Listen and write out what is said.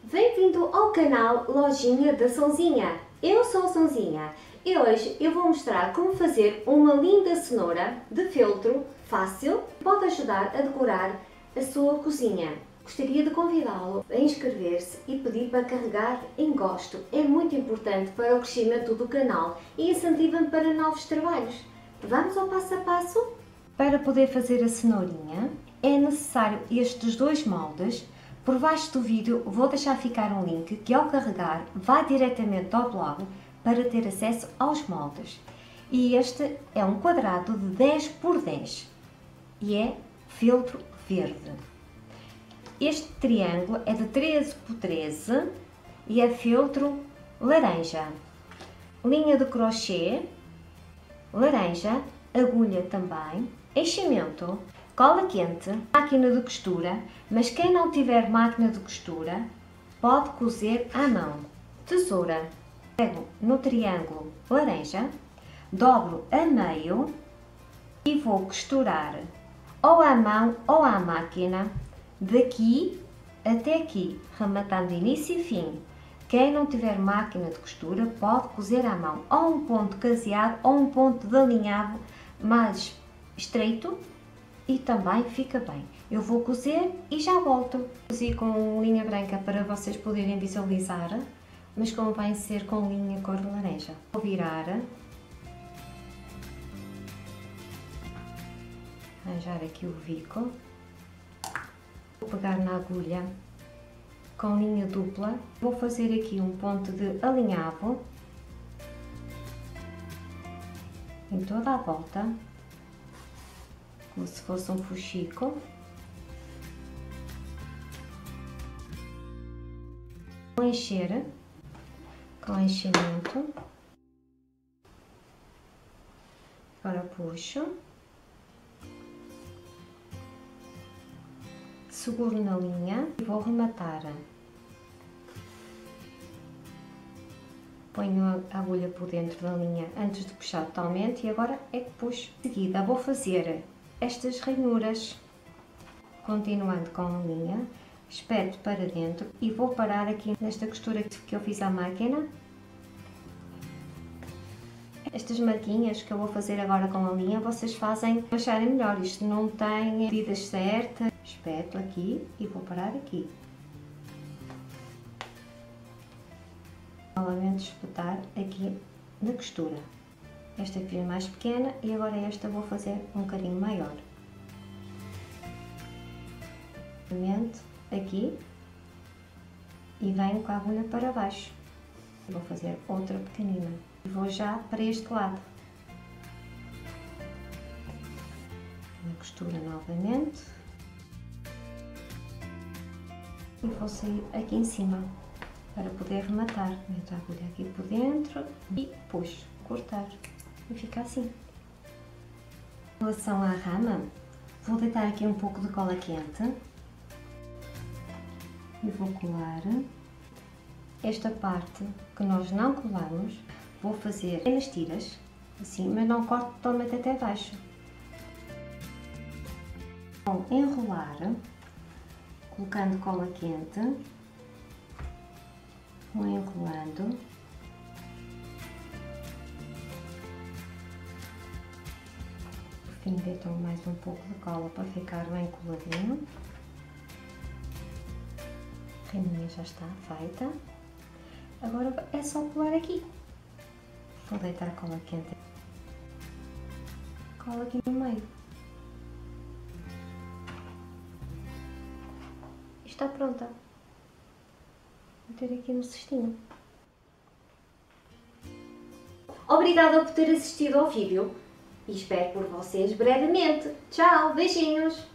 Bem-vindo ao canal Lojinha da Sonzinha. Eu sou a Sonzinha e hoje eu vou mostrar como fazer uma linda cenoura de feltro fácil que pode ajudar a decorar a sua cozinha. Gostaria de convidá-lo a inscrever-se e pedir para carregar em gosto. É muito importante para o crescimento do canal e incentiva-me para novos trabalhos. Vamos ao passo a passo? Para poder fazer a cenourinha é necessário estes dois moldes. Por baixo do vídeo vou deixar ficar um link que ao carregar vai diretamente ao blog para ter acesso aos moldes. E este é um quadrado de 10 por 10 e é feltro verde. Este triângulo é de 13 por 13 e é feltro laranja. Linha de crochê, laranja, agulha também, enchimento, cola quente, máquina de costura, mas quem não tiver máquina de costura pode cozer à mão. Tesoura, pego no triângulo laranja, dobro a meio e vou costurar ou à mão ou à máquina, daqui até aqui, rematando início e fim. Quem não tiver máquina de costura pode cozer à mão, ou um ponto caseado ou um ponto de alinhavo mais estreito, e também fica bem. Eu vou cozer e já volto. Cozi com linha branca para vocês poderem visualizar, mas convém ser com linha cor de laranja. Vou virar, arranjar aqui o bico, vou pegar na agulha com linha dupla, vou fazer aqui um ponto de alinhavo em toda a volta, como se fosse um fuxico. Vou encher com enchimento. Agora puxo, seguro na linha e vou rematar. Ponho a agulha por dentro da linha antes de puxar totalmente e agora é que puxo. Em seguida vou fazer estas ranhuras, continuando com a linha, espeto para dentro e vou parar aqui nesta costura que eu fiz à máquina. Estas marquinhas que eu vou fazer agora com a linha, vocês fazem acharem melhor, isto não tem medidas certas. Espeto aqui e vou parar aqui. Novamente espetar aqui na costura. Esta aqui é mais pequena e agora esta vou fazer um bocadinho maior. Aqui e venho com a agulha para baixo. Vou fazer outra pequenina e vou já para este lado. Na costura novamente e vou sair aqui em cima para poder rematar. Meto a agulha aqui por dentro e puxo, cortar. E fica assim. Em relação à rama, vou deitar aqui um pouco de cola quente e vou colar. Esta parte que nós não colamos, vou fazer nas tiras, assim, mas não corto totalmente até baixo. Vou enrolar, colocando cola quente, vou enrolando. Deito mais um pouco de cola para ficar bem coladinho. A reminha já está feita. Agora é só colar aqui. Vou deitar a cola quente. Cola aqui no meio. E está pronta. Vou ter aqui no cestinho. Obrigada por ter assistido ao vídeo. E espero por vocês brevemente. Tchau, beijinhos!